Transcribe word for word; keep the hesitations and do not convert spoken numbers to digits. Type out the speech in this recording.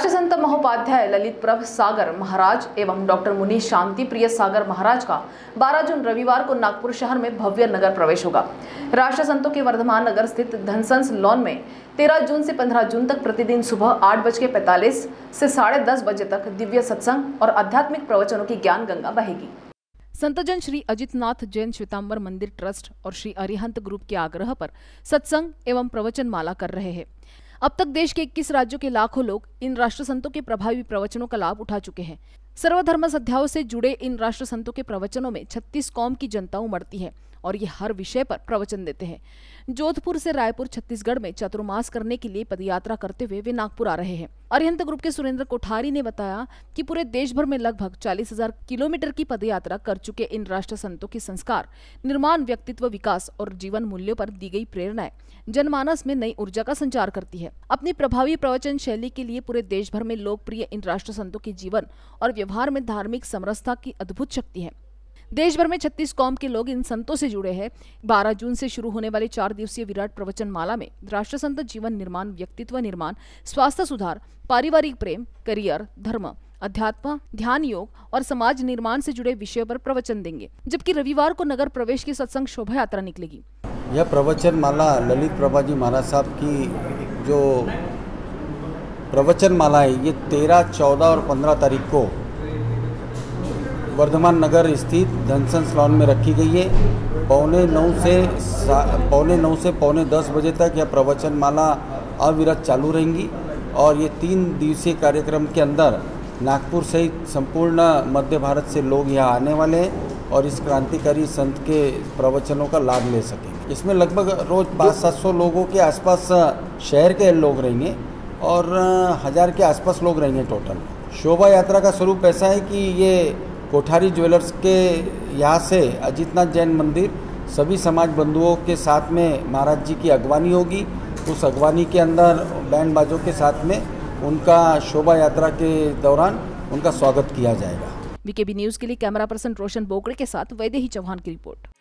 राष्ट्रसंत महोपाध्याय ललित प्रभ सागर महाराज एवं डॉक्टर मुनि शांति प्रिय सागर महाराज का बारह जून रविवार को नागपुर शहर में भव्य नगर प्रवेश होगा। राष्ट्रसंतों के वर्धमान नगर स्थित धनसंस लॉन में तेरह जून से पंद्रह जून तक प्रतिदिन सुबह आठ बज के पैंतालीस से साढ़े दस बजे तक दिव्य सत्संग और आध्यात्मिक प्रवचनों की ज्ञान गंगा बहेगी। संतजन श्री अजितनाथ जैन श्वेतांबर मंदिर ट्रस्ट और श्री अरिहंत ग्रुप के आग्रह पर सत्संग एवं प्रवचन माला कर रहे हैं। अब तक देश के इक्कीस राज्यों के लाखों लोग इन राष्ट्र संतों के प्रभावी प्रवचनों का लाभ उठा चुके हैं। सर्वधर्म सद्भाव से जुड़े इन राष्ट्र संतों के प्रवचनों में छत्तीस कौम की जनता उमड़ती है और ये हर विषय पर प्रवचन देते हैं। जोधपुर से रायपुर छत्तीसगढ़ में चातुर्मास करने के लिए पदयात्रा करते हुए वे नागपुर आ रहे हैं। अरिहंत ग्रुप के सुरेंद्र कोठारी ने बताया कि पूरे देश भर में लगभग चालीस हजार किलोमीटर की पदयात्रा कर चुके इन राष्ट्र संतों के संस्कार, निर्माण, व्यक्तित्व विकास और जीवन मूल्यों पर दी गई प्रेरणाएं जनमानस में नई ऊर्जा का संचार करती है। अपनी प्रभावी प्रवचन शैली के लिए पूरे देश भर में लोकप्रिय इन राष्ट्र संतों के जीवन और व्यवहार में धार्मिक समरसता की अद्भुत शक्ति है। देश भर में छत्तीस कौम के लोग इन संतों से जुड़े हैं। बारह जून से शुरू होने वाले चार दिवसीय विराट प्रवचन माला में राष्ट्र संत जीवन निर्माण, व्यक्तित्व निर्माण, स्वास्थ्य सुधार, पारिवारिक प्रेम, करियर, धर्म, अध्यात्म, ध्यान योग और समाज निर्माण से जुड़े विषयों पर प्रवचन देंगे। जबकि रविवार को नगर प्रवेश की सत्संग शोभा यात्रा निकलेगी। यह प्रवचन माला ललित प्रभाजी महाराज साहब की जो प्रवचन माला है, ये तेरह, चौदह और पंद्रह तारीख को वर्धमान नगर स्थित धनसंस लॉन में रखी गई है। पौने नौ से पौने नौ से पौने दस बजे तक यह प्रवचन माला अविरत चालू रहेंगी और ये तीन दिवसीय कार्यक्रम के अंदर नागपुर सहित संपूर्ण मध्य भारत से लोग यहाँ आने वाले हैं और इस क्रांतिकारी संत के प्रवचनों का लाभ ले सकेंगे। इसमें लगभग रोज पाँच सात सौ लोगों के आसपास शहर के लोग रहेंगे और हज़ार के आसपास लोग रहेंगे टोटल। शोभा यात्रा का स्वरूप ऐसा है कि ये कोठारी ज्वेलर्स के यहाँ से अजितनाथ जैन मंदिर सभी समाज बंधुओं के साथ में महाराज जी की अगवानी होगी। उस अगवानी के अंदर बैंड बाजों के साथ में उनका शोभा यात्रा के दौरान उनका स्वागत किया जाएगा। वीकेबी न्यूज़ के लिए कैमरा पर्सन रोशन बोकड़े के साथ वैदेही चौहान की रिपोर्ट।